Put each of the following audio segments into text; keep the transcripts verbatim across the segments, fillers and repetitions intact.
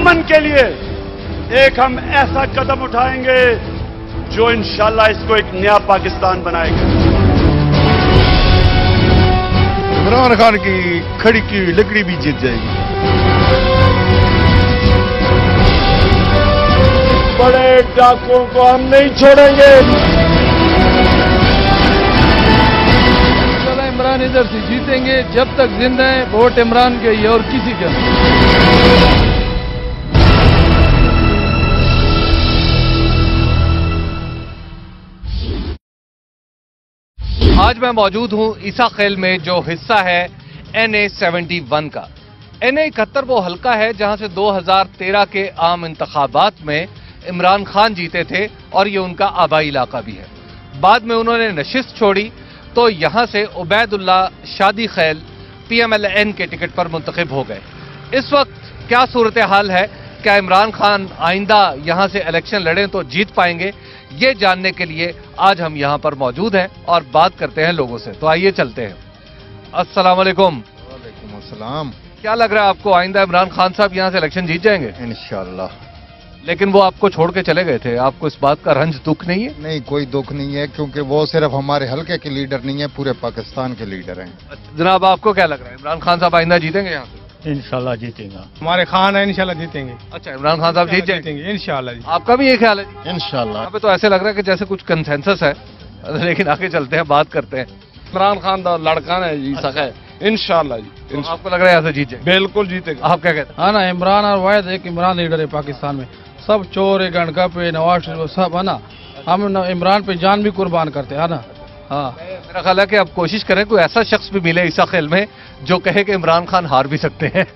अमन के लिए एक हम ऐसा कदम उठाएंगे जो इंशाल्लाह इसको एक नया पाकिस्तान बनाएगा। इमरान खान की खड़ी की लकड़ी भी जीत जाएगी। बड़े डाकुओं को हम नहीं छोड़ेंगे। इमरान इधर से जीतेंगे, जब तक जिंदा है वोट इमरान के ही और किसी का नहीं। आज मैं मौजूद हूं ईसा खेल में, जो हिस्सा है एन ए सेवेंटी वन का। एन ए इकहत्तर वो हल्का है जहां से दो हज़ार तेरह के आम इंतखाबात में इमरान खान जीते थे और ये उनका आबाई इलाका भी है। बाद में उन्होंने नशिस्त छोड़ी तो यहां से Ubaidullah Shadi Khel P M L N के टिकट पर मुंतखब हो गए। इस वक्त क्या सूरत हाल है, क्या इमरान खान आइंदा यहां से इलेक्शन लड़ें तो जीत पाएंगे, ये जानने के लिए आज हम यहां पर मौजूद हैं और बात करते हैं लोगों से। तो आइए चलते हैं। अस्सलाम वालेकुम। वालेकुम अस्सलाम। क्या लग रहा है आपको, आइंदा इमरान खान साहब यहां से इलेक्शन जीत जाएंगे? इंशाल्लाह। लेकिन वो आपको छोड़ के चले गए थे, आपको इस बात का रंज दुख नहीं है? नहीं, कोई दुख नहीं है, क्योंकि वो सिर्फ हमारे हल्के के लीडर नहीं है, पूरे पाकिस्तान के लीडर हैं। जनाब आपको क्या लग रहा है, इमरान खान साहब आइंदा जीतेंगे यहाँ से? इंशाल्लाह जीतेंगे। हमारे खान है, इंशाल्लाह जीतेंगे। अच्छा, इमरान खान साहब जीत जाएंगे इंशाल्लाह। आपका भी ये ख्याल है जी? इंशाल्लाह। यहाँ पे तो ऐसे लग रहा है कि जैसे कुछ कंसेंसस है, लेकिन आगे चलते हैं, बात करते हैं। इमरान खान का लड़का है जी, सका है। इंशाल्लाह जी। तो आपको लग रहा है यहाँ से जीत जाएंगे? बिल्कुल जीतेगा। आप क्या कहते हैं? हाँ ना, इमरान और वाहिद एक इमरान लीडर है पाकिस्तान में। सब चोर है, गणका पे नवाज शरीफ सब है ना, हम न, इमरान पे जान भी कुर्बान करते हैं ना। हाँ, मेरा ख्याल है कि आप कोशिश करें कोई ऐसा शख्स भी मिले ईसा खेल में जो कहे कि इमरान खान हार भी सकते हैं।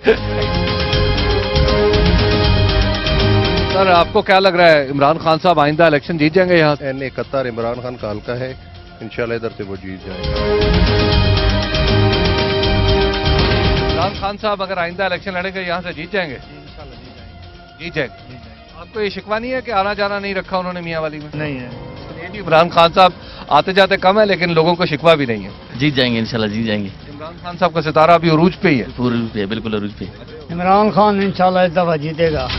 सर आपको क्या लग रहा है, इमरान खान साहब आइंदा इलेक्शन जीत जाएंगे यहाँ से? एन इकहत्तर इमरान खान का हल्का है, इंशाल्लाह इधर से वो जीत जाएगा। इमरान खान साहब अगर आइंदा इलेक्शन लड़ेंगे यहाँ से जीत जाएंगे? जीत जाएंगे। आपको ये शिकवा नहीं है कि आना जाना नहीं रखा उन्होंने मियांवाली में? नहीं है। ये भी इमरान खान साहब आते जाते कम है, लेकिन लोगों को शिकवा भी नहीं है। जीत जाएंगे इंशाल्लाह, जीत जाएंगे। इमरान खान साहब का सितारा अभी उरूज पे ही है? पूरे पे, बिल्कुल उरूज पे। इमरान खान इंशाल्लाह इस दफा जीतेगा।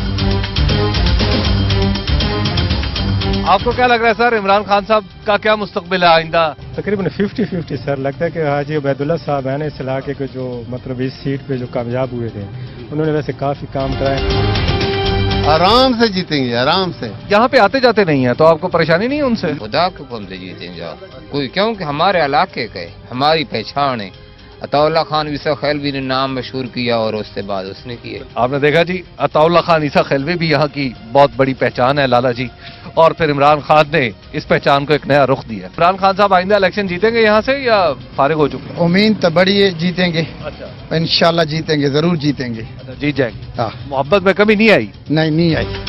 आपको क्या लग रहा है सर, इमरान खान साहब का क्या मुस्तकबिल है आइंदा? तकरीबन फिफ्टी फिफ्टी सर, लगता है कि हाजी उबैदुल्ला साहब है ना इस इलाके के, जो मतलब इस सीट पे जो कामयाब हुए थे, उन्होंने वैसे काफी काम कराए। आराम से जीतेंगे, आराम से। यहाँ पे आते जाते नहीं है तो आपको परेशानी नहीं है उनसे? खुदा के हुक्म से जीतेंगे कोई, क्योंकि हमारे इलाके के हमारी पहचान है। अताउल्ला खान ईसा खैलवी ने नाम मशहूर किया और उससे बाद उसने किए। आपने देखा जी, अताउल्ला खान ईसा खैलवी भी यहाँ की बहुत बड़ी पहचान है, लाला जी। और फिर इमरान खान ने इस पहचान को एक नया रुख दिया। इमरान खान साहब आइंदा इलेक्शन जीतेंगे यहाँ से या फारिग हो चुके हैं? उम्मीद तो बड़ी है, जीतेंगे। अच्छा, इंशाल्लाह जीतेंगे, जरूर जीतेंगे। अच्छा, जीत जाएंगे। हाँ, मोहब्बत में कमी नहीं आई? नहीं, नहीं आई।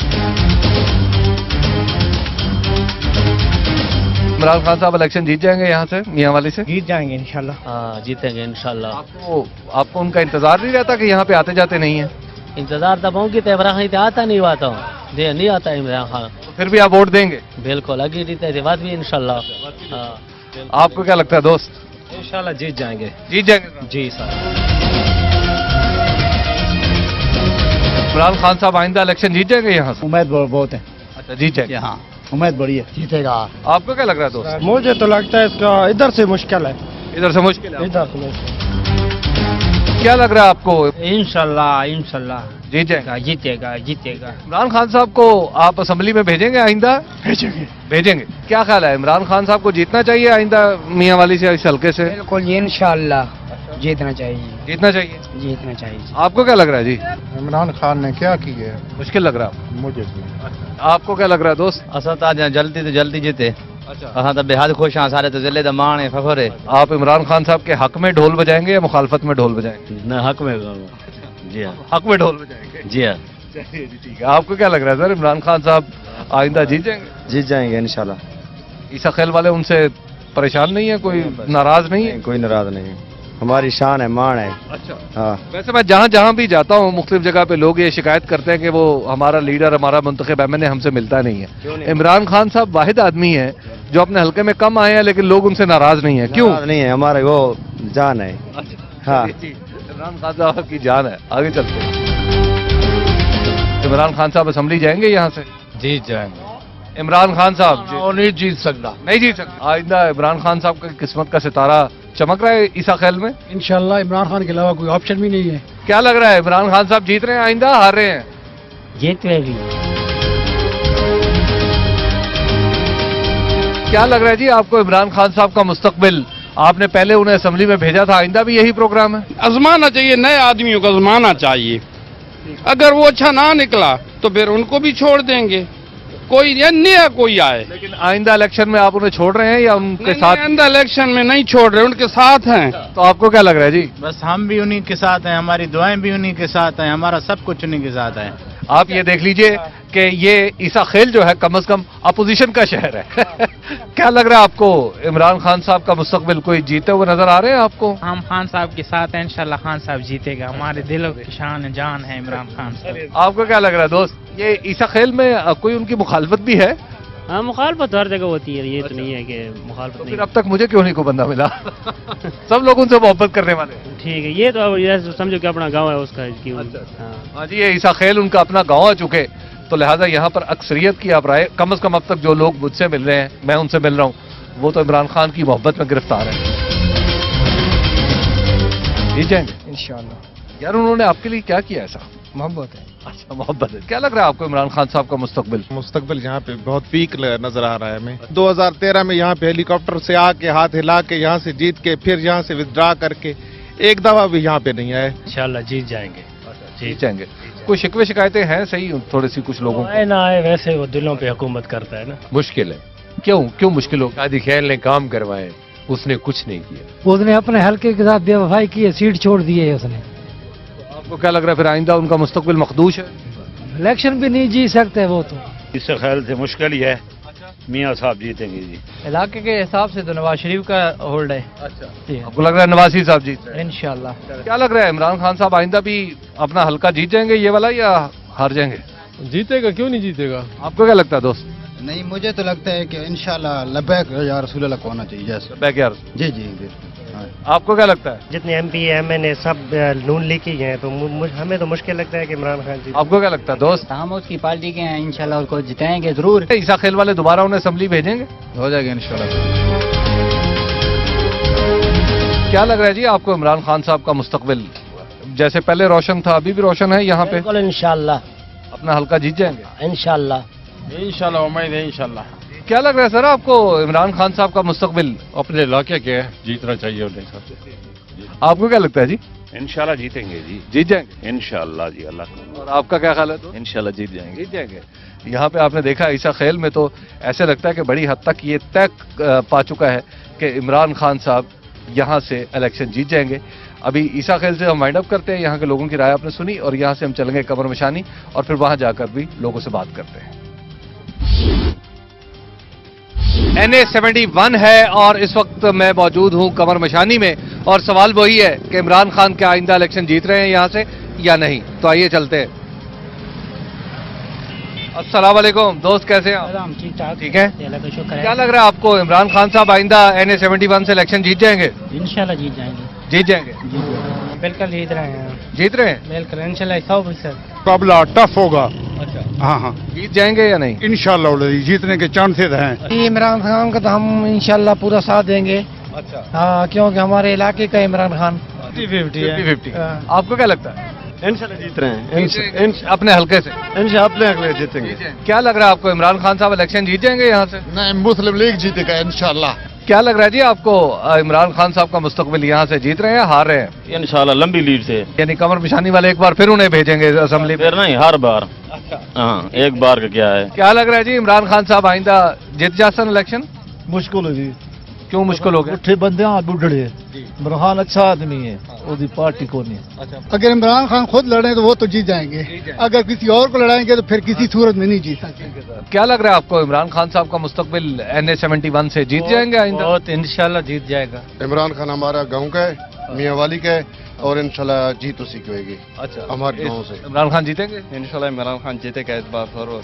इमरान खान साहब इलेक्शन जीत जाएंगे यहाँ से मियांवाली से? जीत जाएंगे इंशाल्लाह। हाँ, जीतेंगे इंशाल्लाह। आपको आपको उनका इंतजार नहीं रहता कि यहाँ पे आते जाते नहीं है? इंतजार तब हूँ कि इमरान खान आता नहीं आता हूँ, दे नहीं आता इमरान खान। तो फिर भी आप वोट देंगे? बिल्कुल, आगे जीते थे बात भी इंशाल्लाह। हाँ, आपको क्या लगता है दोस्त? इंशाल्लाह जीत जाएंगे। जीत जाएंगे जी सर। इमरान खान साहब आइंदा इलेक्शन जीत जाएंगे यहाँ से? उम्मीद बहुत है। अच्छा, जीत जाएंगे। हाँ, उम्मीद बड़ी है, जीतेगा। आपको क्या लग रहा है दोस्त? मुझे तो लगता है इसका इधर से मुश्किल है। इधर से मुश्किल है? इधर से मुश्किल। क्या लग रहा है आपको? इंशाल्लाह इंशाल्लाह जीत जाएगा। जीतेगा जीतेगा। इमरान खान साहब को आप असेंबली में भेजेंगे आइंदा? भेजेंगे भेजेंगे। क्या ख्याल है, इमरान खान साहब को जीतना चाहिए आइंदा मियांवाली से, इस हल्के से? बिल्कुल इंशाल्लाह जीतना चाहिए। जीतना चाहिए? जीतना चाहिए। आपको क्या लग रहा है जी? इमरान खान ने क्या किया है? मुश्किल लग रहा है मुझे भी। आपको क्या लग रहा है दोस्त? असद जल्दी तो जल्दी जीते। अच्छा, हाँ तो बेहद खुश हैं सारे, तो जिले तो मान है, फखर है। आप इमरान खान साहब के हक में ढोल बजाएंगे या मुखालफत में ढोल बजाएंगे? न हक में। जी हाँ, हक में ढोल बजाएंगे। जी हाँ। चलिए जी, ठीक है। आपको क्या लग रहा है सर, इमरान खान साहब आइंदा जीत जाएंगे? जीत जाएंगे इंशाल्लाह। ईसा खेल वाले उनसे परेशान नहीं है, कोई नाराज नहीं है? कोई नाराज नहीं, हमारी शान है, मान है। अच्छा, हाँ। वैसे मैं जहाँ जहाँ भी जाता हूँ मुख्तलिफ जगह पे लोग ये शिकायत करते हैं कि वो हमारा लीडर, हमारा मुंतखब एम एन ए हमसे मिलता नहीं है। इमरान खान साहब वाहिद आदमी है जो अपने हल्के में कम आए हैं, लेकिन लोग उनसे नाराज नहीं है। क्यों नहीं है? हमारे वो जान है। अच्छा, हाँ, इमरान खान साहब की जान है। आगे चलते हैं। इमरान खान साहब असम्बली जाएंगे यहाँ से? जीत जाएंगे। इमरान खान साहब जी- वो नहीं जीत सकता। नहीं जीत सकते। आइंदा इमरान खान साहब की किस्मत का सितारा चमक रहा है ईसा ख्याल में? इंशाल्लाह इमरान खान के अलावा कोई ऑप्शन भी नहीं है। क्या लग रहा है, इमरान खान साहब जीत रहे हैं आइंदा, हार रहे हैं? जीत रहेगी। क्या लग रहा है जी आपको इमरान खान साहब का मुस्तकबिल? आपने पहले उन्हें असेंबली में भेजा था, आइंदा भी यही प्रोग्राम है? आजमाना चाहिए, नए आदमियों को आजमाना चाहिए। अगर वो अच्छा ना निकला तो फिर उनको भी छोड़ देंगे, कोई या नया कोई आए। लेकिन आइंदा इलेक्शन में आप उन्हें छोड़ रहे हैं या उनके साथ? आइंदा इलेक्शन में नहीं छोड़ रहे, उनके साथ हैं। तो आपको क्या लग रहा है जी? बस हम भी उन्हीं के साथ हैं, हमारी दुआएं भी उन्हीं के साथ हैं, हमारा सब कुछ उन्हीं के साथ है। आप ये देख लीजिए कि ये ईसा खेल जो है कम से कम अपोजिशन का शहर है। क्या लग रहा है आपको, इमरान खान साहब का मुस्तकबिल कोई जीते हुए नजर आ रहे हैं आपको? हम खान साहब के साथ हैं, इंशाल्लाह खान साहब जीतेगा। हमारे दिलों की शान जान है इमरान खान साहब। आपको क्या लग रहा है दोस्त, ये ईसा खेल में अ, कोई उनकी मुखालफत भी है? हाँ, मुखालफत हर जगह होती है, ये तो नहीं है कि मुखालफत तो नहीं। फिर अब तक मुझे क्यों नहीं को बंदा मिला? सब लोग उनसे मोहब्बत करने वाले। ठीक है, ये तो अब ये समझो कि अपना गांव है उसका क्यों। हाँ। हाँ जी, ये ईसा खेल उनका अपना गांव आ चुके, तो लिहाजा यहाँ पर अक्सरियत की आप राय, कम से कम अब तक जो लोग मुझसे मिल रहे हैं, मैं उनसे मिल रहा हूँ, वो तो इमरान खान की मोहब्बत में गिरफ्तार है। जीत जाएंगे इंशाल्लाह। यार, उन्होंने आपके लिए क्या किया ऐसा? मोहब्बत है। अच्छा, मोहब्बत है। क्या लग रहा है आपको इमरान खान साहब का मुस्तकबिल? मुस्तकबिल यहाँ पे बहुत वीक नजर आ रहा है हमें। दो हज़ार तेरह में यहाँ पे हेलीकॉप्टर से आके हाथ हिला के यहाँ से जीत के फिर यहाँ से विथड्रा करके एक दफा भी यहाँ पे नहीं आए। इंशाल्लाह जीत जाएंगे। जीत जाएंगे। कोई शिकवे शिकायतें हैं सही थोड़ी सी कुछ लोगों आए ना आए, वैसे वो दिलों पे हुकूमत करता है ना। मुश्किल है। क्यों क्यों मुश्किल हो? कादी खैर ने काम करवाए, उसने कुछ नहीं किया। उसने अपने हल्के के साथ बेवफाई की है, सीट छोड़ दी है उसने। आपको क्या लग रहा है फिर आइंदा उनका मुस्तकबिल मखदूश है? इलेक्शन भी नहीं जीत सकते वो तो। इससे ख्याल से मुश्किल ही है, मियाँ साहब जीतेंगे जी। इलाके के हिसाब से तो नवाज शरीफ का होल्ड है। अच्छा, आपको लग रहा है नवाज साहब जीत रहे हैं? इंशाल्लाह। क्या लग रहा है, इमरान खान साहब आइंदा भी अपना हल्का जीत जाएंगे ये वाला, या हार जाएंगे? जीतेगा, क्यों नहीं जीतेगा। आपको क्या लगता है दोस्त? नहीं, मुझे तो लगता है कि इंशाल्लाह लब्बैक या रसूल अल्लाह को होना चाहिए जैसे। बैक यार। जी जी जी। आपको क्या लगता है? जितने M P M N A सब नून लीग ही हैं, तो हमें तो मुश्किल लगता है कि इमरान खान जी। आपको क्या लगता है दोस्त? हम उसकी पार्टी के हैं, इंशाल्लाह उनको जिताएंगे जरूर। ईसा खेल वाले दोबारा उन्हें असेंबली भेजेंगे? हो जाएगा इंशाल्लाह। क्या लग रहा है जी आपको इमरान खान साहब का मुस्तकबिल? जैसे पहले रोशन था, अभी भी रोशन है यहाँ पे? इंशाल्लाह अपना हल्का जीत जाएंगे? इंशाल्लाह। इंशाल्लाह, उम्मीद है इंशाल्लाह। क्या लग रहा है सर आपको, इमरान खान साहब का मुस्तकबिल? अपने इलाके के जीतना चाहिए उन्हें सबसे। आपको क्या लगता है जी? इंशाल्लाह जीतेंगे जी। जीत जाएंगे इंशाल्लाह जी, अल्लाह। और आपका क्या ख्याल है? तो इंशाल्लाह जीत जाएंगे। जीत जाएंगे। यहाँ पे आपने देखा ईसा खेल में तो ऐसे लगता है कि बड़ी हद तक ये तय पा चुका है कि इमरान खान साहब यहाँ से इलेक्शन जीत जाएंगे। अभी ईसा खेल से हम वाइंड अप करते हैं, यहाँ के लोगों की राय आपने सुनी, और यहाँ से हम चलेंगे कमर मशानी, और फिर वहां जाकर भी लोगों से बात करते हैं। एन ए सेवेंटी वन है और इस वक्त मैं मौजूद हूं कमर मशानी में, और सवाल वही है कि इमरान खान क्या आइंदा इलेक्शन जीत रहे हैं यहां से या नहीं। तो आइए चलते हैं। अस्सलाम वालेकुम दोस्त, कैसे हैं आप? ठीक ठाक। ठीक है। शुक्र है। क्या लग रहा है आपको, इमरान खान साहब आइंदा एन ए सेवेंटी वन से इलेक्शन जीत जाएंगे? इंशाल्लाह जीत जाएंगे। जीत जाएंगे? बिल्कुल जीत रहे हैं। जीत रहे हैं? बिल्कुल इंशाल्लाह सौ फीसद। मुकाबला टफ होगा। अच्छा, हाँ हाँ, जीत जाएंगे या नहीं? इंशाल्लाह जीतने के चांसेस हैं। इमरान खान का तो हम इंशाल्लाह पूरा साथ देंगे। अच्छा, हाँ, क्योंकि हमारे इलाके का इमरान खान। Fifty fifty. आपको क्या लगता है? इंशाल्लाह जीत रहे हैं। अपने हल्के से इंशाल्लाह अपने हल्के जीतेंगे। क्या लग रहा है आपको, इमरान खान साहब इलेक्शन जीत जाएंगे यहाँ से? नहीं, मुस्लिम लीग जीतेगा इंशाल्लाह। क्या लग रहा है जी आपको, इमरान खान साहब का मुस्तकबिल यहाँ से जीत रहे हैं, हार रहे हैं? इंशाल्लाह लंबी लीड से। यानी कमर मिशानी वाले एक बार फिर उन्हें भेजेंगे असेंबली में? फिर नहीं, हर बार। अच्छा, हाँ, एक बार का क्या है। क्या लग रहा है जी, इमरान खान साहब आइंदा जीत जासन इलेक्शन? मुश्किल है जी। क्यों मुश्किल हो गया? उठे बंदे हाँ बुढ़े। इमरान खान अच्छा आदमी है, उसकी पार्टी को नहीं। अच्छा, अगर इमरान खान खुद लड़े तो वो तो जीत जाएंगे, अगर किसी और को लड़ाएंगे तो फिर किसी सूरत में नहीं जीत सकते। क्या लग रहा है आपको, इमरान खान साहब का मुस्तकबिल एन ए सेवेंटी वन से जीत जाएंगे आइंदा? बहुत इंशाल्लाह जीत जाएगा। इमरान खान हमारा गाँव का है, मियांवाली का है, और इंशाल्लाह जीत उसी की होगी। अच्छा, हमारे गाँव से इमरान खान जीतेंगे? इंशाल्लाह इमरान खान जीतेगा इस बार जरूर।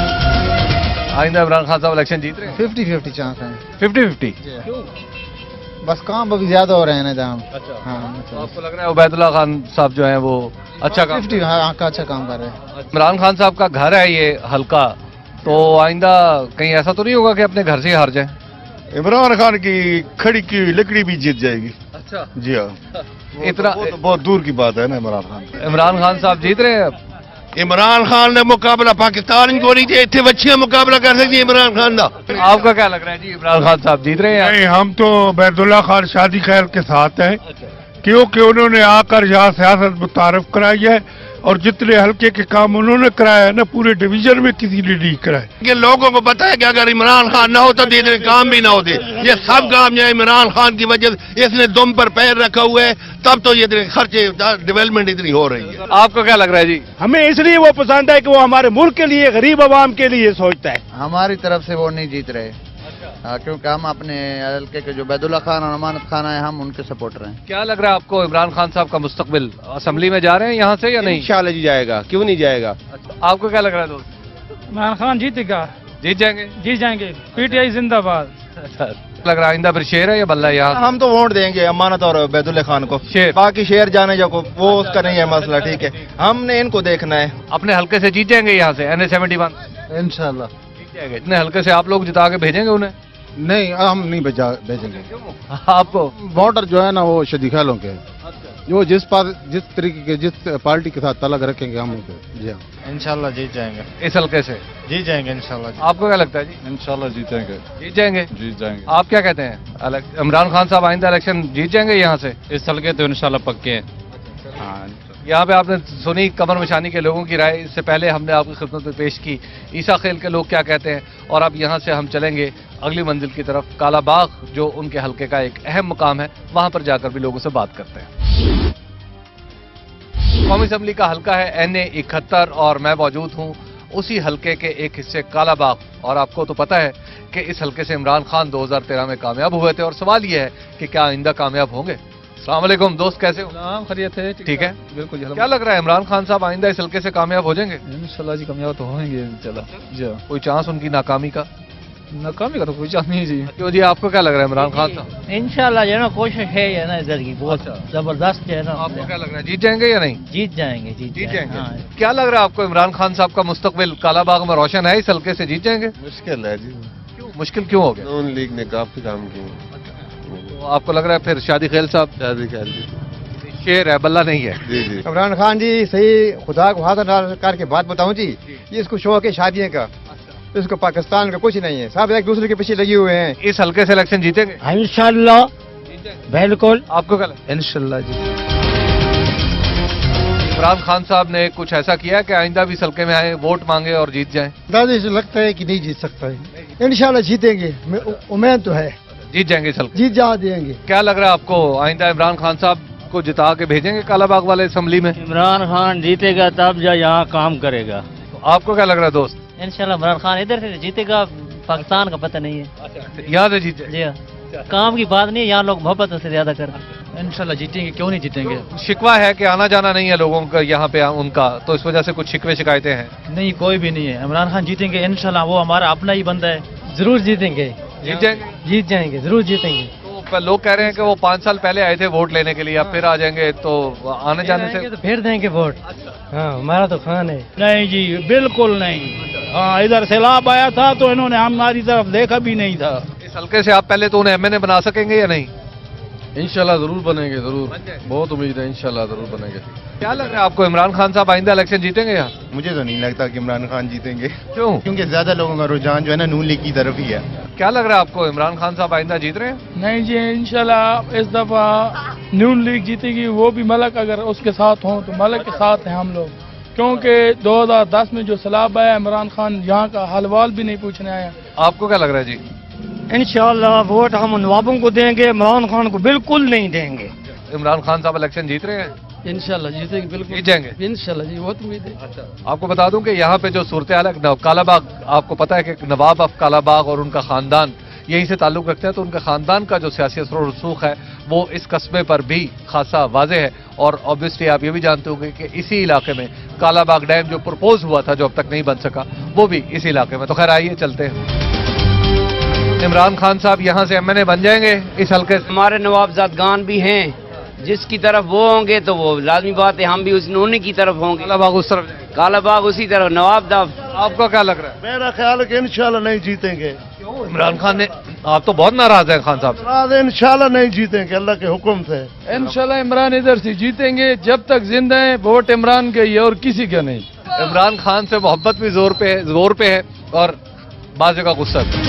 आइंदा इमरान खान साहब इलेक्शन जीत रहे हैं? फिफ्टी फिफ्टी चांस है। Fifty fifty? बस काम अभी ज्यादा हो रहे हैं ना जहाँ। अच्छा हाँ, तो आपको लग रहा है उबैदुल्ला खान साहब जो हैं वो अच्छा काम फिफ्टी हाँ का अच्छा काम कर रहे हैं। इमरान खान साहब का घर है ये हल्का, तो आइंदा कहीं ऐसा तो नहीं होगा कि अपने घर से ही हार जाए? इमरान खान की खड़ी की लकड़ी भी जीत जाएगी। अच्छा जी हाँ, इतना वो तो बहुत दूर की बात है ना इमरान खान। इमरान खान साहब जीत रहे हैं अब? इमरान खान ने मुकाबला पाकिस्तान को नहीं थे, इतने बच्चे मुकाबला कर सकती है इमरान खान का। आपका क्या लग रहा है जी, इमरान खान साहब जीत रहे हैं? नहीं, हम तो उबैदुल्ला खान शादी खैर के साथ हैं, क्योंकि उन्होंने आकर यहाँ सियासत मुतारफ कराई है और जितने हल्के के काम उन्होंने कराया है ना, पूरे डिवीजन में किसी ने नहीं कराए। कि लोगों को पता है कि अगर इमरान खान ना होता तो इतने काम भी ना होते। ये सब काम जो है इमरान खान की वजह से, इसने दुम पर पैर रखा हुआ है, तब तो ये इतने खर्चे डेवलपमेंट इतनी हो रही है। आपको क्या लग रहा है जी? हमें इसलिए वो पसंद है कि वो हमारे मुल्क के लिए, गरीब आवाम के लिए सोचता है। हमारी तरफ से वो नहीं जीत रहे, हाँ, क्योंकि हम अपने हल्के के जो उबैदुल्ला खान और अमानत खान है, हम उनके सपोर्टर हैं। क्या लग रहा है आपको, इमरान खान साहब का मुस्तकबिल असेंबली में जा रहे हैं यहाँ से या नहीं? इंशाल्लाह जी जाएगा, क्यों नहीं जाएगा। आपको क्या लग रहा है दोस्त? इमरान खान जीतेगा। जीत जाएंगे? जीत जाएंगे, पीटीआई जिंदाबाद। लग रहा है आइंदा फिर शेर है या बल्ला है यहाँ? हम तो वोट देंगे अमानत और उबैदुल्ला खान को। शेर, बाकी शेर जाने जो को वो उसका नहीं है मसला, ठीक है, हमने इनको देखना है। अपने हल्के से जीत जाएंगे यहाँ से एन ए सेवेंटी वन? इंशाल्लाह जीत जाएंगे। इतने हल्के से आप लोग जिता के भेजेंगे उन्हें? नहीं, हम नहीं भेजा भेजेंगे। आपको वोटर जो है ना वो शदी ख्यालों के, जो जिस पार जिस तरीके के जिस पार्टी के साथ तलक रखेंगे हम उनके। जी हाँ, इंशाल्लाह जीत जाएंगे। इस हल्के से जीत जाएंगे इंशाल्लाह। आपको क्या लगता है जी? इंशाल्लाह जीतेंगे। जीत जाएंगे? जीत जाएंगे। आप क्या कहते हैं? इमरान खान साहब आइंदा इलेक्शन जीत जाएंगे यहाँ से? इस हल्के तो इंशाल्लाह पक्के हैं। हाँ, यहाँ पे आपने सुनी कमर मशानी के लोगों की राय। इससे पहले हमने आपकी खिदमत में पेश की ईसा खेल के लोग क्या कहते हैं, और अब यहाँ से हम चलेंगे अगली मंजिल की तरफ, काला बाग जो उनके हल्के का एक अहम मुकाम है, वहां पर जाकर भी लोगों से बात करते हैं। कौमी असम्बली का हल्का है एन ए इकहत्तर और मैं मौजूद हूँ उसी हल्के के एक हिस्से काला बाग। और आपको तो पता है कि इस हल्के से इमरान खान दो हज़ार तेरह में कामयाब हुए थे, और सवाल यह है कि क्या आइंदा कामयाब होंगे। अस्सलाम वालेकुम दोस्त, कैसे हो? खैरियत है, ठीक है, बिल्कुल। क्या लग रहा है इमरान खान साहब आइंदा इस हल्के से कामयाब हो जाएंगे? इंशाल्लाह जी कामयाब तो होंगे इंशाल्लाह जी। कोई चांस उनकी नाकामी का? नाकामी का तो कोई चांस नहीं जी। क्यों जी, आपको क्या लग रहा है इमरान खान साहब? इंशाल्लाह जो है ना कोशिश है ये ना इधर की बहुत जबरदस्त है ना। आपको क्या लग रहा है, जीत जाएंगे या नहीं? जीत जाएंगे, जीत जीत जाएंगे। हाँ। क्या लग रहा है आपको, इमरान खान साहब का मुस्तकबिल काला बाग में रोशन है? इस हल्के से जीत जाएंगे? मुश्किल है जी। क्यों मुश्किल क्यों हो गया? नून लीग ने काफी काम किए। तो आपको लग रहा है फिर शादी खेल साहब? शादी खेल शेर है, बल्ला नहीं है। जी जी। इमरान खान जी सही, खुदा को हाथ करके बात बताऊं जी, ये इसको शौक है शादियों का, इसको पाकिस्तान का कुछ नहीं है, सब एक दूसरे के पीछे लगे हुए हैं। इस हल्के से इलेक्शन जीतेंगे? इंशाल्लाह बिल्कुल। आपको क्या लगता है? इंशाल्लाह जी। इमरान खान साहब ने कुछ ऐसा किया है कि आइंदा भी इस हल्के में आए, वोट मांगे और जीत जाए? दादी से लगता है कि नहीं जीत सकता है। इंशाल्लाह जीतेंगे, उम्मीद तो है जीत जाएंगे इस हल्के। जीत जा देंगे। क्या लग रहा है आपको, आइंदा इमरान खान साहब को जिता के भेजेंगे काला बाग वाले असेंबली में? इमरान खान जीतेगा तब जा यहाँ काम करेगा। तो आपको क्या लग रहा है दोस्त? इंशाल्लाह इमरान खान इधर से जीतेगा, पाकिस्तान का पता नहीं है। यहाँ से जीते? जी हाँ, काम की बात नहीं है, यहाँ लोग मोहब्बत से ज्यादा करते हैं। इंशाल्लाह जीतेंगे, क्यों नहीं जीतेंगे। शिकवा है कि आना जाना नहीं है लोगों का यहाँ पे उनका, तो इस वजह से कुछ शिकवे शिकायतें हैं? नहीं, कोई भी नहीं है। इमरान खान जीतेंगे इंशाल्लाह, वो हमारा अपना ही बंदा है। जरूर जीतेंगे। जीत जाएंगे? जीत जाएंगे, जरूर जीतेंगे। तो लोग कह रहे हैं कि वो पाँच साल पहले आए थे वोट लेने के लिए, अब फिर आ जाएंगे, तो आने जाने से तो फिर देंगे वोट। हाँ, हमारा तो खान है। नहीं जी, बिल्कुल नहीं। हाँ, इधर सैलाब आया था तो इन्होंने हमारी तरफ देखा भी नहीं था। इस हल्के से आप पहले तो उन्हें एम एन ए बना सकेंगे या नहीं? इंशाल्लाह जरूर बनेंगे, जरूर, बहुत उम्मीद है, इंशाल्लाह जरूर बनेंगे। क्या लग रहा है आपको, इमरान खान साहब आइंदा इलेक्शन जीतेंगे यहाँ? मुझे तो नहीं लगता कि इमरान खान जीतेंगे। क्यों? क्योंकि ज्यादा लोगों का रुझान जो है ना नून लीग की तरफ ही है। क्या लग रहा है आपको, इमरान खान साहब आइंदा जीत रहे हैं? नहीं जी, इंशाल्लाह इस दफा नून लीग जीतेगी, वो भी मलक अगर उसके साथ हों तो मलक के साथ हैं हम लोग, क्योंकि दो हज़ार दस में जो सैलाब आया, इमरान खान यहाँ का हालवाल भी नहीं पूछने आया। आपको क्या लग रहा है जी? इंशाल्लाह वोट हम नवाबों को देंगे, इमरान खान को बिल्कुल नहीं देंगे। इमरान खान साहब इलेक्शन जीत रहे हैं? इंशाल्लाह जीतेंगे, बिल्कुल जीत जाएंगे इंशाल्लाह जी, बहुत उम्मीद है। अच्छा, आपको बता दूं कि यहाँ पे जो सूरत हाल है काला बाग, आपको पता है कि नवाब ऑफ काला बाग और उनका खानदान यहीं से ताल्लुक रखते हैं, तो उनका खानदान का जो सियासी असर और रसूख है वो इस कस्बे पर भी खासा वाज़ेह है। और ऑब्वियसली आप ये भी जानते होंगे कि इसी इलाके में काला बाग डैम जो प्रपोज हुआ था, जो अब तक नहीं बन सका, वो भी इसी इलाके में। तो खैर आइए चलते हैं। इमरान खान साहब यहाँ से एम एन ए बन जाएंगे इस हल्के से? हमारे नवाबजादगान भी हैं, जिसकी तरफ वो होंगे तो वो लाजमी बात है हम भी उस उन्हीं की तरफ होंगे। काला बाग उस तरफ, काला बाग उसी तरफ, नवाब दाब। आपको क्या लग रहा है? मेरा ख्याल है कि इंशाल्लाह नहीं जीतेंगे। क्यों? इमरान खान ने, आप तो बहुत नाराज हैं खान साहब से। नाराज हैं, इंशाल्लाह नहीं जीतेंगे अल्लाह के हुक्म से। इंशाल्लाह इमरान इधर से जीतेंगे, जब तक जिंदा है वोट इमरान के ही और किसी का नहीं। इमरान खान से मोहब्बत भी जोर पे है, जोर पे है और बाजू का गुस्सा भी।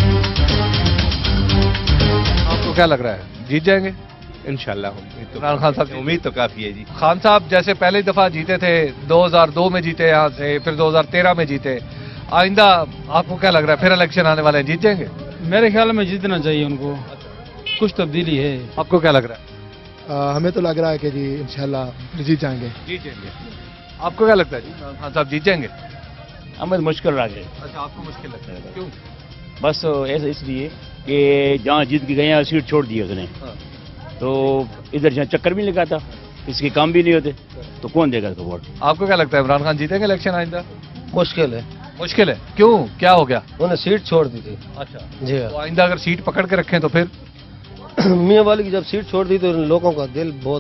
आपको क्या लग रहा है, जीत जाएंगे? इंशाल्लाह इमरान खान साहब, उम्मीद तो काफी है जी। खान साहब जैसे पहली दफा जीते थे, दो हज़ार दो में जीते यहाँ से, फिर दो हज़ार तेरह में जीते, आइंदा आपको क्या लग रहा है फिर इलेक्शन आने वाले हैं, जीत जाएंगे? मेरे ख्याल में जीतना चाहिए उनको, कुछ तब्दीली है। आपको क्या लग रहा है? आ, हमें तो लग रहा है कि जी इंशाल्लाह जीत जाएंगे। जीत जाएंगे। आपको क्या लगता है जी, खान साहब जीत जाएंगे? हमें मुश्किल लग रही है। अच्छा, आपको मुश्किल लगता है, क्यों? बस ऐसा इसलिए कि जहाँ जीत के गए हैं सीट छोड़ दी उसने, तो इधर जहाँ चक्कर भी नहीं लगाता, इसके काम भी नहीं होते, तो कौन देगा इसको वोट? आपको क्या लगता है इमरान खान जीतेंगे इलेक्शन आइंदा? मुश्किल है। मुश्किल है, क्यों, क्या हो गया? उन्होंने सीट छोड़ दी थी। अच्छा जी तो आइंदा अगर सीट पकड़ के रखें तो फिर? मियांवाली की जब सीट छोड़ दी तो लोगों का दिल बहुत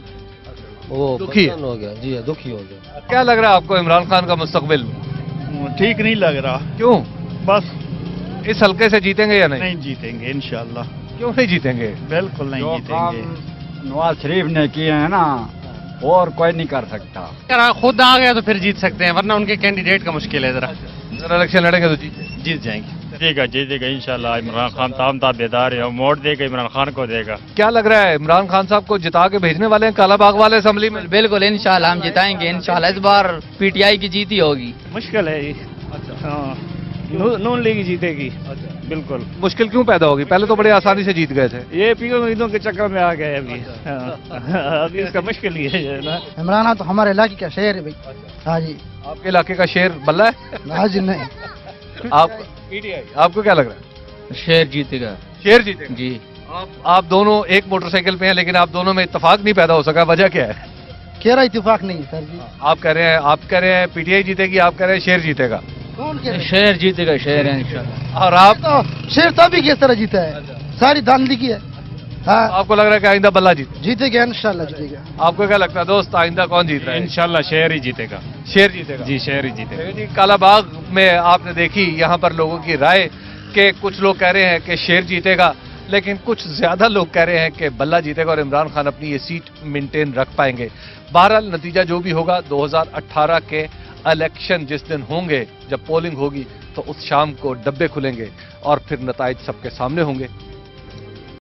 वो दुखी हो गया। जी हाँ, दुखी हो गया। क्या लग रहा है आपको इमरान खान का मुस्तकबिल? ठीक नहीं लग रहा। क्यों? बस इस हल्के से जीतेंगे या नहीं? नहीं जीतेंगे इंशाल्लाह। क्यों नहीं जीतेंगे? बिल्कुल नहीं जीतेंगे। नवाज शरीफ ने किए हैं ना, और कोई नहीं कर सकता। अगर खुद आ गया तो फिर जीत सकते हैं, वरना उनके कैंडिडेट का मुश्किल है जरा। जरा इलेक्शन लड़ेंगे तो जीत जीत जाएंगे। जीतेगा जीतेगा इंशाल्लाह। इमरान खान ताम ताबेदार है, वोट देगा इमरान खान को देगा। क्या लग रहा है इमरान खान साहब को जिता के भेजने वाले हैं काला बाग वाले असेंबली में? बिल्कुल इंशाल्लाह हम जिताएंगे, इंशाल्लाह इस बार पीटीआई की जीत ही होगी। मुश्किल है ये। हाँ, नून लीग जीतेगी। बिल्कुल। मुश्किल क्यों पैदा होगी, पहले तो बड़े आसानी से जीत गए थे। ये पीरों के चक्कर में आ गए अभी। अभी इसका मुश्किल ही है ना। इमरान तो हमारे इलाके का शेर है भाई। हाँ जी। आपके इलाके का शेर बल्ला है? हाँ जी नहीं। आप पीटीआई, आपको क्या लग रहा है? शेर जीतेगा। शेर जीतेगा जी। आप आप दोनों एक मोटरसाइकिल पे हैं, लेकिन आप दोनों में इत्तेफाक नहीं पैदा हो सका, वजह क्या है? कह रहा इत्तेफाक नहीं सर जी। आप कह रहे हैं आप कह रहे हैं पीटीआई जीतेगी, आप कह रहे हैं शेर जीतेगा। शेर जीतेगा, शेर है इंशाल्लाह। और आप? तो शेर तभी किस तरह जीता है, सारी धांधली है। हाँ। आपको लग रहा है कि आइंदा बल्ला जीत जीतेगा? इंशाल्लाह जीतेगा। आपको क्या लगता है दोस्त, आइंदा कौन जीत रहा है? इंशाल्लाह शेर ही जीतेगा। शेर जीतेगा जी, शेर ही जीतेगा जी। काला बाग में आपने देखी यहाँ पर लोगों की राय कि कुछ लोग कह रहे हैं कि शेर जीतेगा, लेकिन कुछ ज्यादा लोग कह रहे हैं कि बल्ला जीतेगा और इमरान खान अपनी ये सीट मेंटेन रख पाएंगे। बहरहाल नतीजा जो भी होगा, दो हज़ार अठारह के इलेक्शन जिस दिन होंगे, जब पोलिंग होगी, तो उस शाम को डब्बे खुलेंगे और फिर नताइज सबके सामने होंगे।